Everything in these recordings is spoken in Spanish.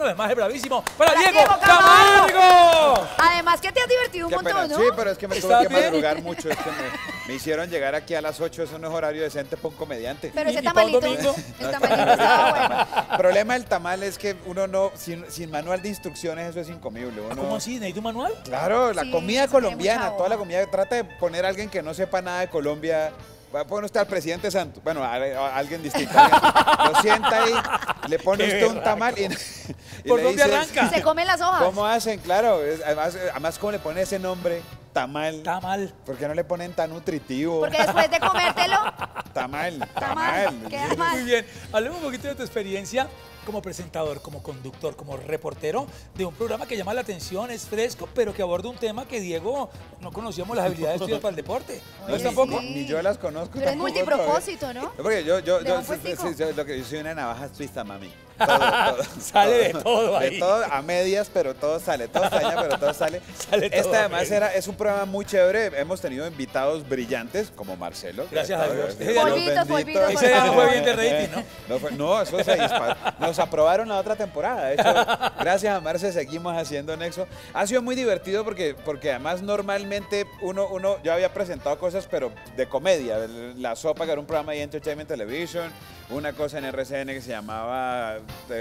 mano de maje bravísimo para Diego Diego Camargo. Además que te has divertido un Qué pena. montón, ¿no? Sí, pero es que me tuve ¿Estás que bien? madrugar mucho. Es que me hicieron llegar aquí a las 8. Eso no es horario decente para un comediante. Pero ¿Y ese para un tamalito, domingo? el tamalito estaba bueno. El problema del tamal es que uno no, sin manual de instrucciones, eso es incomible. Uno, ¿Cómo así? ¿Necesito un manual? Claro, la Sí, comida eso tiene colombiana, mucha toda la hoja. comida. Trata de poner a alguien que no sepa nada de Colombia. Va a poner usted al presidente Santos. Bueno, a alguien distinto. Lo sienta ahí, le pone Qué usted un berraco. tamal y ¿Por le dónde dice, arranca? Se comen las hojas. ¿cómo hacen? Claro, además, ¿cómo le pone ese nombre? Tamal. Está mal. ¿Por qué no le ponen tan nutritivo? Porque después de comértelo, Tamal, tamal, queda mal. Muy bien. Hablemos un poquito de tu experiencia como presentador, como conductor, como reportero de un programa que llama la atención, es fresco, pero que aborda un tema que Diego no conocíamos las habilidades tuyas para el deporte. ¿No es Oye, tampoco? sí. Ni yo las conozco. Pero es tampoco multipropósito, ¿no? Porque yo De un puestico. yo soy una navaja suiza, mami. Todo, Sale de todo de ahí. todo a medias, pero todo sale. Todo daña, pero todo sale. Sale todo Este además bien. es un programa muy chévere. Hemos tenido invitados brillantes, como Marcelo. Gracias a Dios. Polvitos, polvitos, Ese día no fue bien de rating, ¿no? No, eso se disparó. Nos aprobaron la otra temporada. De hecho, gracias a Marce seguimos haciendo Nexo. Ha sido muy divertido porque además normalmente yo había presentado cosas, pero de comedia. La Sopa, que era un programa de Entertainment Television, una cosa en RCN que se llamaba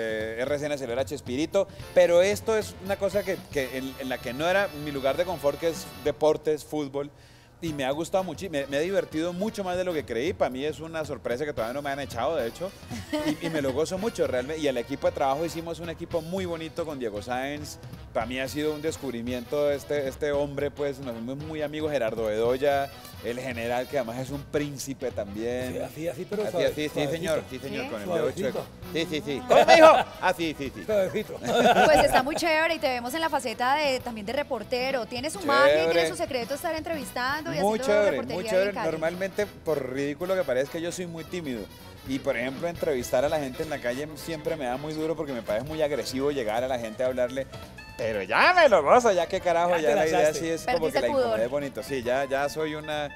RCN Celebra Chespirito, pero esto es una cosa que en la que no era mi lugar de confort, que es deportes, fútbol. Y me ha gustado mucho, me he divertido mucho más de lo que creí. Para mí es una sorpresa que todavía no me han echado, de hecho. Y me lo gozo mucho, realmente. Y el equipo de trabajo hicimos un equipo muy bonito con Diego Sáenz. Para mí ha sido un descubrimiento este hombre, pues nos fuimos muy amigos. Gerardo Bedoya, el general, que además es un príncipe también. Así, pero Así, suave, sí, suavecito. señor, sí, señor, con el dedo Suavecito. chueco. Sí. ¿Cómo me dijo? Ah, sí. Suavecito. Pues está muy chévere y te vemos en la faceta también de reportero. Tiene su magia y Chévere. tiene su secreto estar entrevistando y Muy haciendo chévere, reportería muy ahí chévere. en calle. Normalmente, por ridículo que parezca, yo soy muy tímido. Y, por ejemplo, entrevistar a la gente en la calle siempre me da muy duro porque me parece muy agresivo llegar a la gente a hablarle. Pero ya me lo gozo, ya qué carajo, Ya ya te la idea lanzaste. sí es como Perdiste que la el pudor. incomodidad es bonito. Sí, ya soy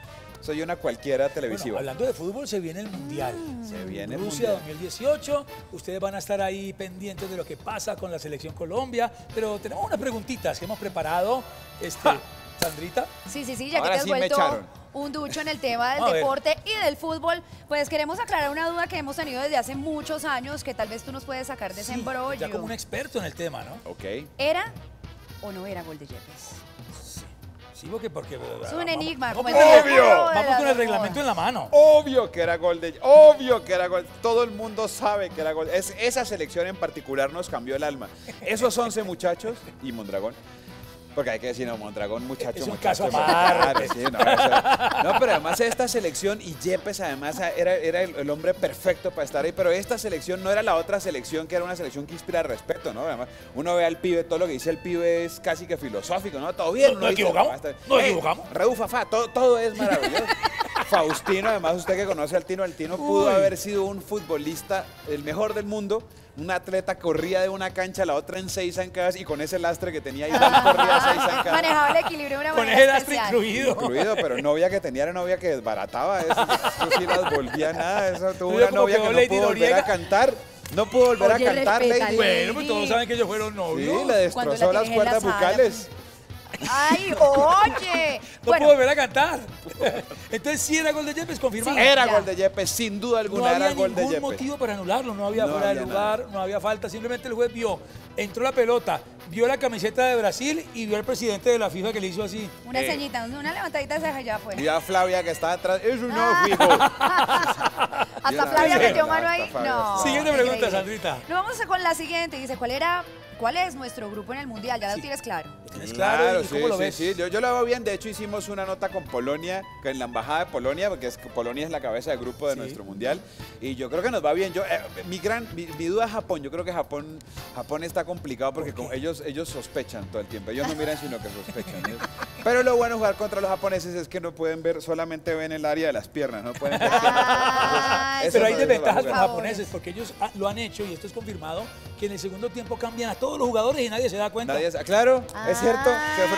una cualquiera televisiva. Bueno, hablando de fútbol, se viene el Mundial. Se viene el Rusia Mundial. 2018. Ustedes van a estar ahí pendientes de lo que pasa con la selección Colombia. Pero tenemos unas preguntitas que hemos preparado. Sandrita. Sí, ya Ahora que te has sí me vuelto echaron. un ducho en el tema A del ver. deporte y del fútbol, pues queremos aclarar una duda que hemos tenido desde hace muchos años que tal vez tú nos puedes sacar de ese Sí, embrollo. ya como un experto en el tema, ¿no? Ok. ¿Era o no era gol de Yepes? Sí, porque Es un enigma. Vamos, como el ¡Obvio! videojuego de vamos la con el de reglamento en moda. la mano. Obvio que era gol de... Obvio que era gol. Todo el mundo sabe que era gol. Esa selección en particular nos cambió el alma. Esos 11 muchachos y Mondragón. Porque hay que decir, no, Mondragón, muchacho, Es un muchacho, caso aparte. claro, sí, no, pero además esta selección, y Yepes además era el hombre perfecto para estar ahí, pero esta selección no era la otra selección, que era una selección que inspira respeto, ¿no? Además, uno ve al pibe, todo lo que dice el pibe es casi que filosófico, ¿no? Todo bien. ¿No uno dice, equivocamos? ¿No equivocamos? Raúl Fafá, todo es maravilloso. Faustino, además usted que conoce al Tino pudo Uy. haber sido un futbolista, el mejor del mundo. Un atleta corría de una cancha a la otra en 6 zancadas y con ese lastre que tenía igual corría 6 zancadas. Manejaba el equilibrio de una Con manera el lastre especial. incluido. Pero novia que tenía era novia que desbarataba eso sí las volvía nada. Eso tuvo Yo una como novia quedó que no Lady pudo volver a Noriega. cantar. No pudo volver Oye, a cantar, respeta, Lady. Bueno, pues todos saben que ellos fueron novios. Sí, le Cuando destrozó la las tienes cuerdas enlazada, bucales. Ay, oye. No Bueno, pudo volver a cantar. Entonces sí era gol de Yepes, confirmado. Sí. Era Ya. gol de Yepes, sin duda No alguna era había gol de ningún Yepes. motivo para anularlo, no había No fuera de había lugar, no había falta, simplemente el juez vio, entró la pelota, vio la camiseta de Brasil y vio al presidente de la FIFA que le hizo así. una ceñita, una levantadita de ceja ya fue. Y a Flavia que estaba atrás, eso no, Ah. fijo. Hasta Flavia metió mano ahí. Hasta Flavia, No. sí. Siguiente pregunta, increíble. Sandrita. Nos vamos con la siguiente. Dice, ¿cuál es nuestro grupo en el Mundial? Ya lo tienes claro. ¿Tienes claro? ¿Y cómo lo ves? Sí. Yo lo veo bien. De hecho, hicimos una nota con Polonia, en la embajada de Polonia, porque Polonia es la cabeza de grupo de Sí. nuestro mundial. Y yo creo que nos va bien. Mi duda es Japón. Yo creo que Japón está complicado porque como ellos sospechan todo el tiempo. Ellos no miran, sino que sospechan. Pero lo bueno de jugar contra los japoneses es que no pueden ver, solamente ven el área de las piernas, no pueden ver Ah, Eso Pero hay no- desventajas eso con no los va a jugar. japoneses porque ellos lo han hecho y esto es confirmado que en el segundo tiempo cambian a todos los jugadores y nadie se da cuenta. Claro, es cierto.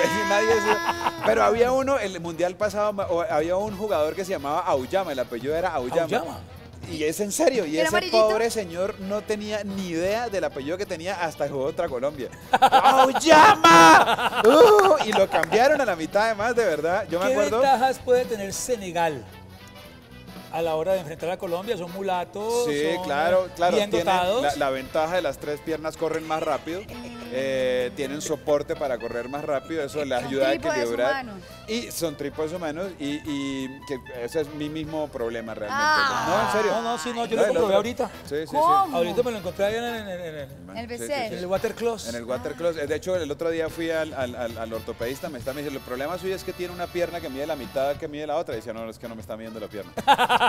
Ah. Pero había uno, el mundial pasado, había un jugador que se llamaba Aoyama, el apellido era Aoyama. Aoyama. Y es en serio, y ¿Era ese amarillito? pobre señor no tenía ni idea del apellido que tenía hasta jugó otra Colombia. ¡Auyama! Y lo cambiaron a la mitad además, de verdad. Yo me ¿Qué acuerdo. ventajas puede tener Senegal a la hora de enfrentar a Colombia? Son mulatos, Sí, son claro, bien tienen dotados. la ventaja de las 3 piernas, corren más rápido, tienen soporte para correr más rápido, eso les Son ayuda a trípodes equilibrar. humanos. Y son trípodes humanos y que ese es mi mismo problema realmente. Ah. No, en serio. No, sí, no, yo No, lo el comprobé otro- ahorita. Sí, sí, sí. ¿Cómo? Ahorita me lo encontré ahí El Sí, sí, BCL. sí. en el watercloset. En el watercloset. De hecho, el otro día fui al ortopedista, me está diciendo, el problema suyo es que tiene una pierna que mide la mitad que mide la otra. Y decía, no, es que no me está midiendo la pierna.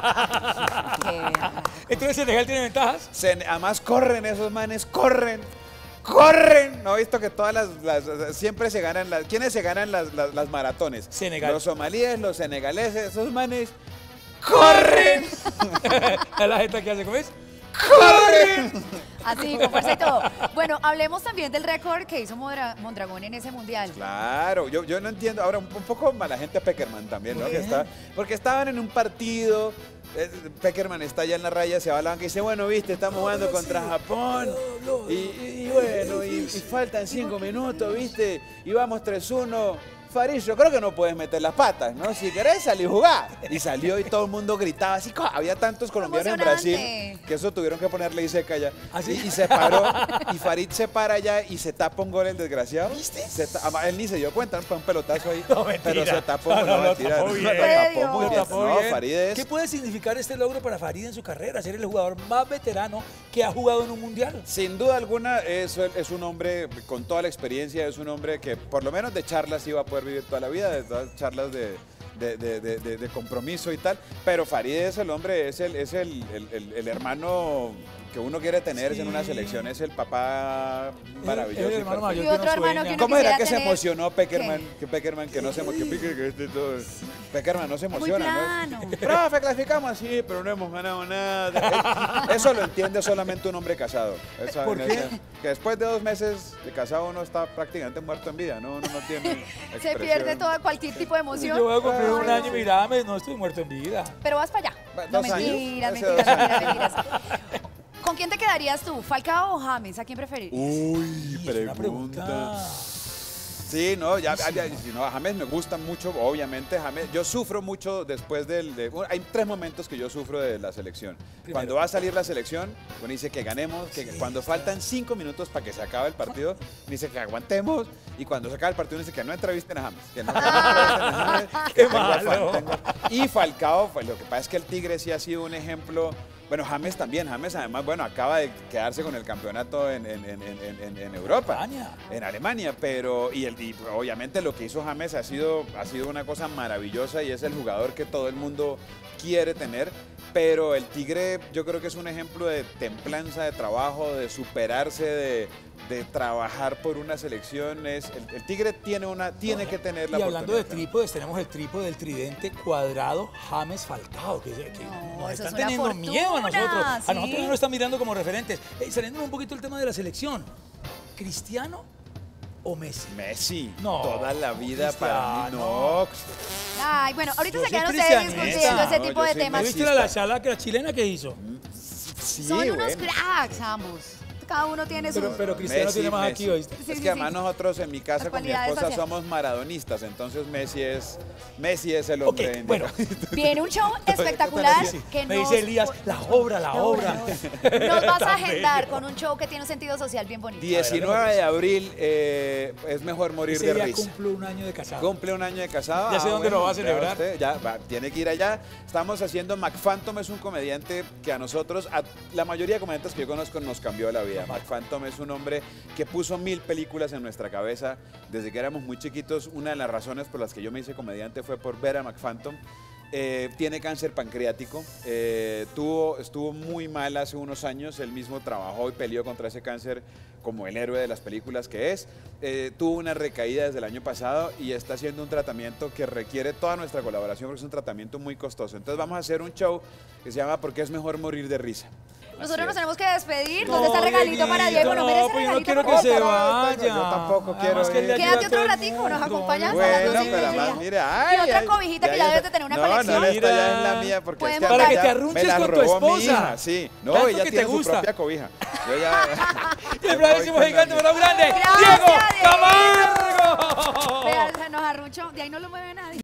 Entonces Senegal tiene ventajas. Además corren esos manes, corren. ¡Corren! ¿No he visto que todas siempre se ganan ¿quiénes se ganan las maratones? Senegal. Los somalíes, los senegaleses, esos manes. ¡Corren! A la gente que hace, ¿cómo es? ¡Corren! Así, con fuerza y todo. Bueno, hablemos también del récord que hizo Mondragón en ese mundial. Claro, yo no entiendo. Ahora, un poco mala gente Peckerman también, ¿no? ¿Por Que qué? porque estaban en un partido. Peckerman está allá en la raya, se va a la banca y dice, bueno, viste, estamos jugando contra Japón. Y bueno, y faltan 5 minutos, viste, y vamos 3-1. Farid, yo creo que no puedes meter las patas, ¿no? Si querés salir a jugar. Y salió y todo el mundo gritaba así. Había tantos colombianos en Brasil Emocionante. que eso tuvieron que ponerle y seca ya. ¿Ah, sí? Y se paró. Y Farid se para allá y se tapa un gol el desgraciado. ¿Viste? Además, él ni se dio cuenta, fue un pelotazo ahí. No, mentira. Pero se tapó, No, no, lo mentira. tapó Lo bien. tapó muy Lo bien. tapó No, bien. Farid es... ¿Qué puede significar este logro para Farid en su carrera? Ser el jugador más veterano que ha jugado en un mundial. Sin duda alguna, es un hombre con toda la experiencia, es un hombre que por lo menos de charlas iba a poder vivir toda la vida, de todas charlas de compromiso y tal, pero Farid es el hombre, es el hermano que uno quiere tener Sí. en una selección, es el papá maravilloso. Es el y hermano perfecto. mayor Y que otro uno hermano sueña. que ¿Cómo era quisiera que se tener- emocionó Peckerman? Que Peckerman que no se emocionó, Peckerman no se Muy emociona, plano. ¿no? Profe, clasificamos, sí, pero no hemos ganado nada. Eso lo entiende solamente un hombre casado. ¿Por qué? Que después de 2 meses de casado uno está prácticamente muerto en vida, ¿no? Uno no tiene Se expresión. pierde todo, cualquier tipo de emoción. Yo voy a cumplir un Ay, año y mírame, no estoy muerto en vida. Pero vas para allá. Va, No, 2 años. mentiras, Hace mentiras, 2 años. mentiras, mentiras. ¿Con quién te quedarías tú? ¿Falcao o James? ¿A quién preferirías? Uy, Y es una pregunta. Sí, no, si no, a James me gusta mucho, obviamente. James, yo sufro mucho después hay 3 momentos que yo sufro de la selección. Primero. Cuando va a salir la selección, uno dice que ganemos, que cuando faltan 5 minutos para que se acabe el partido, dice que aguantemos. Y cuando se acaba el partido, uno dice que no entrevisten a James. Que no entrevisten a James. Qué Tengo malo. Y Falcao, pues, lo que pasa es que el Tigre sí ha sido un ejemplo. Bueno, James también. James además, bueno, acaba de quedarse con el campeonato en Europa. España. En Alemania, pero y obviamente lo que hizo James ha sido una cosa maravillosa y es el jugador que todo el mundo quiere tener, pero el Tigre yo creo que es un ejemplo de templanza, de trabajo, de superarse, de trabajar por una selección. El Tigre tiene que tener la Y hablando de oportunidad. trípodes, tenemos el trípode del tridente cuadrado James Falcao, que No, nos eso están es una teniendo fortuna, miedo a nosotros. A sí. nosotros nos están mirando como referentes. Saliendo un poquito el tema de la selección. ¿Cristiano o Messi? Messi, No, toda la vida para mí, Cristiano. no. Ay, bueno, ahorita Yo se soy quedan ustedes cristianista. discutiendo ese No, tipo yo de soy temas. ¿Viste la chala que la chilena que hizo? Sí, Son unos bueno. cracks ambos. Cada uno tiene su... Pero Cristiano Messi, tiene más Messi. aquí, ¿oíste? Sí, Es sí, que además sí. nosotros en mi casa Las con mi cualidades esposa faciales. somos maradonistas, entonces Messi es el Ok, hombre. bueno. Viene un show espectacular Sí. que Me nos... dice Elías, la obra. Nos vas a Tan agendar bello. con un show que tiene un sentido social bien bonito. 19 de abril es mejor morir Ese de día risa. cumple un año de casado. Cumple un año de casado. Ya sé dónde lo va a celebrar. Tiene que ir allá. Estamos haciendo McPhantom, es un comediante que a nosotros, a la mayoría de comediantes que yo conozco, nos cambió la vida. McPhantom es un hombre que puso 1000 películas en nuestra cabeza desde que éramos muy chiquitos. Una de las razones por las que yo me hice comediante fue por ver a McPhantom. Tiene cáncer pancreático, estuvo muy mal hace unos años, él mismo trabajó y peleó contra ese cáncer como el héroe de las películas que es. Tuvo una recaída desde el año pasado y está haciendo un tratamiento que requiere toda nuestra colaboración porque es un tratamiento muy costoso. Entonces vamos a hacer un show que se llama ¿Por qué es mejor morir de risa? Nosotros nos es. tenemos que despedir. ¿Dónde está el regalito para Diego? ¿No merece pues yo no regalito quiero para que se Diego? vaya. Yo tampoco quiero Además que ir. le ayuda Quédate a otro todo el ratico, nos mundo. acompañas a las Bueno, 12:30. pero además, mire, Y otra cobijita que ya debes de tener una colección. No, esta ya es la Mira. mía porque es Pueden que Para que ya te me arrunches la con tu robó mi esposa. hija, sí. No, Tanto ella que tiene te su gusta. propia cobija. Yo ya... Y el próximo gigante, un abrazo grande. Gracias, Diego Diego. Camargo. Vea, se nos arruchó. De ahí no lo mueve nadie.